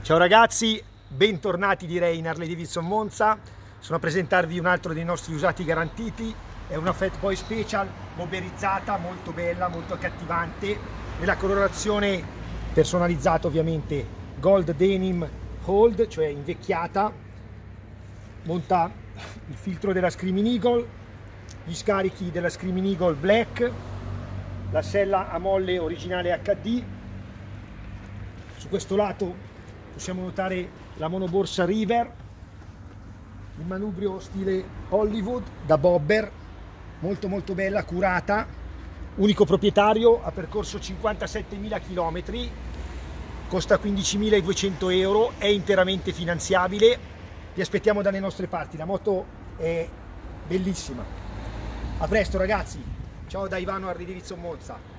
Ciao ragazzi, bentornati direi in Harley Davidson Monza. Sono a presentarvi un altro dei nostri usati garantiti. È una Fat Boy Special boberizzata, molto bella, molto accattivante, nella colorazione personalizzata ovviamente Gold Denim Hold, cioè invecchiata. Monta il filtro della Screaming Eagle, gli scarichi della Screaming Eagle Black, la sella a molle originale HD. Su questo lato possiamo notare la monoborsa River, il manubrio stile Hollywood da bobber, molto bella, curata, unico proprietario, ha percorso 57.000 km, costa 15.200 euro, è interamente finanziabile. Vi aspettiamo dalle nostre parti, la moto è bellissima. A presto ragazzi, ciao da Ivano Harley Davidson Monza.